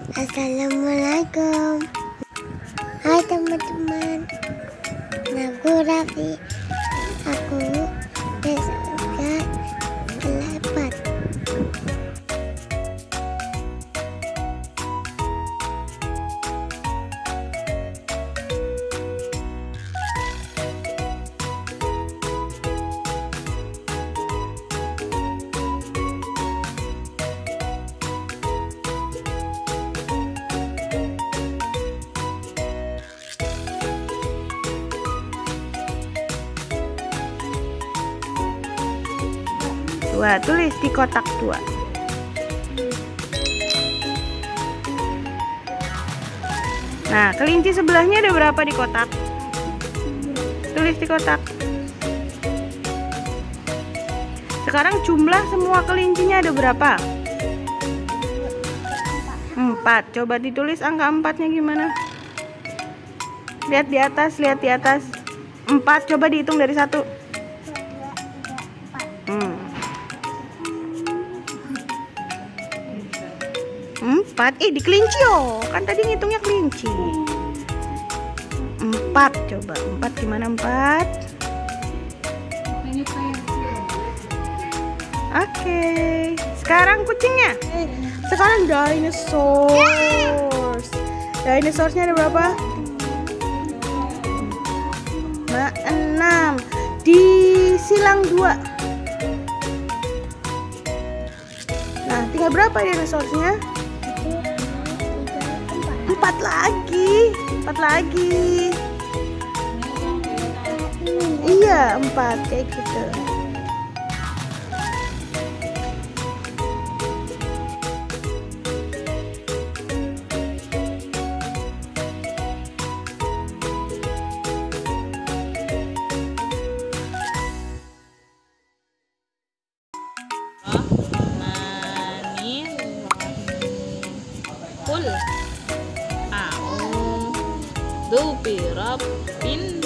Assalamualaikum. Hai teman-teman. Aku Raffi. Aku SMK 8. Dua, tulis di kotak 2. Nah, kelinci sebelahnya ada berapa di kotak? Tulis di kotak. Sekarang jumlah semua kelincinya ada berapa? 4. Coba ditulis angka 4-nya gimana? Lihat di atas, lihat di atas. 4, coba dihitung dari 1. 4, di kelinci kan tadi ngitungnya kelinci. 4, coba 4 gimana 4? Oke, sekarang kucingnya. Sekarang dinosaurs. Dinosaurusnya ada berapa? 6. Disilang 2. Nah, tinggal berapa dinosaurusnya? 4 lagi. 4 lagi. Iya, 4 kayak gitu. Qul a'udzu birabbin